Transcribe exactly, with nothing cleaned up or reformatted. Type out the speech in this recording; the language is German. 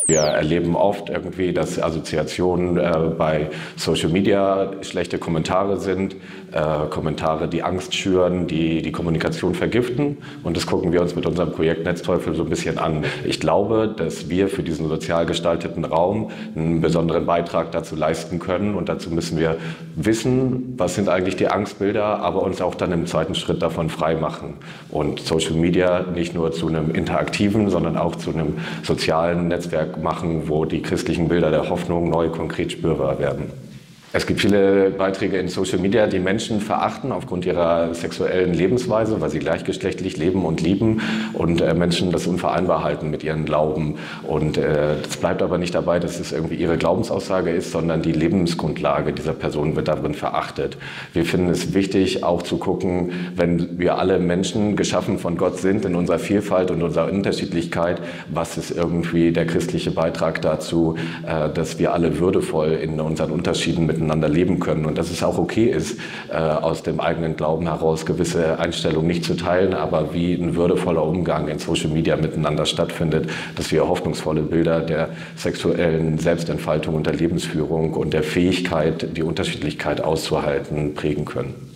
Wir erleben oft irgendwie, dass Assoziationen äh, bei Social Media schlechte Kommentare sind, äh, Kommentare, die Angst schüren, die die Kommunikation vergiften. Und das gucken wir uns mit unserem Projekt Netzteufel so ein bisschen an. Ich glaube, dass wir für diesen sozial gestalteten Raum einen besonderen Beitrag dazu leisten können. Und dazu müssen wir wissen, was sind eigentlich die Angstbilder, aber uns auch dann im zweiten Schritt davon frei machen. Und Social Media nicht nur zu einem interaktiven, sondern auch zu einem sozialen Netzwerk machen, wo die christlichen Bilder der Hoffnung neu konkret spürbar werden. Es gibt viele Beiträge in Social Media, die Menschen verachten aufgrund ihrer sexuellen Lebensweise, weil sie gleichgeschlechtlich leben und lieben und äh, Menschen das unvereinbar halten mit ihren Glauben. Und äh, das bleibt aber nicht dabei, dass es irgendwie ihre Glaubensaussage ist, sondern die Lebensgrundlage dieser Person wird darin verachtet. Wir finden es wichtig, auch zu gucken, wenn wir alle Menschen geschaffen von Gott sind, in unserer Vielfalt und unserer Unterschiedlichkeit, was ist irgendwie der christliche Beitrag dazu, äh, dass wir alle würdevoll in unseren Unterschieden miteinander miteinander leben können und dass es auch okay ist, äh, aus dem eigenen Glauben heraus gewisse Einstellungen nicht zu teilen, aber wie ein würdevoller Umgang in Social Media miteinander stattfindet, dass wir hoffnungsvolle Bilder der sexuellen Selbstentfaltung und der Lebensführung und der Fähigkeit, die Unterschiedlichkeit auszuhalten, prägen können.